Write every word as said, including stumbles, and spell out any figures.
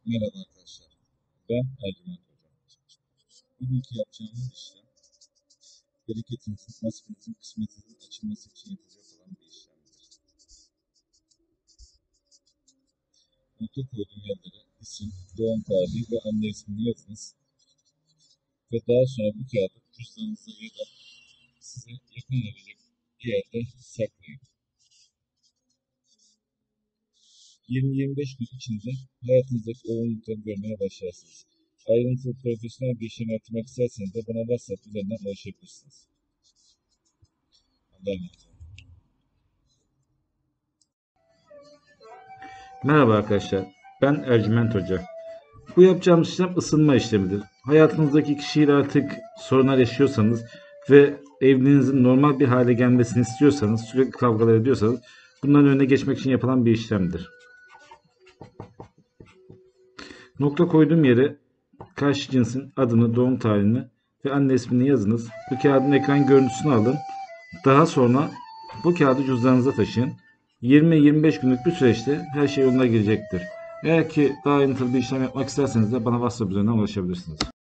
Merhaba arkadaşlar. Ben Ercüment Hocam. Bugünkü yapacağımız işlem bereketinizin, nasibinizin, kısmetinizin açılması için yapılacak olan bir işlemdir. Nokta koyduğum yerlere isim, doğum tarihi ve anne ismini yazınız. Ve daha sonra bu kağıdı cüzdanınıza ya da size yakın olacak bir yerde saklayın. yirmi yirmi beş gün içinde hayatınızdaki olumlulukları görmeye başlarsınız. Ayrıntılı profesyonel bir işlem yapmak isterseniz de bana WhatsApp üzerinden ulaşabilirsiniz. Allah'a emanet olun. Merhaba arkadaşlar, ben Ercüment Hoca. Bu yapacağımız işlem ısınma işlemidir. Hayatınızdaki kişiyle artık sorunlar yaşıyorsanız ve evliliğinizin normal bir hale gelmesini istiyorsanız, sürekli kavgalar ediyorsanız bunların önüne geçmek için yapılan bir işlemdir. Nokta koyduğum yere karşı cinsin adını, doğum tarihini ve anne ismini yazınız. Bu kağıdın ekran görüntüsünü alın. Daha sonra bu kağıdı cüzdanınıza taşıyın. yirmi yirmi beş günlük bir süreçte her şey yoluna girecektir. Eğer ki daha ayrıntılı bir işlem yapmak isterseniz de bana WhatsApp üzerinden ulaşabilirsiniz.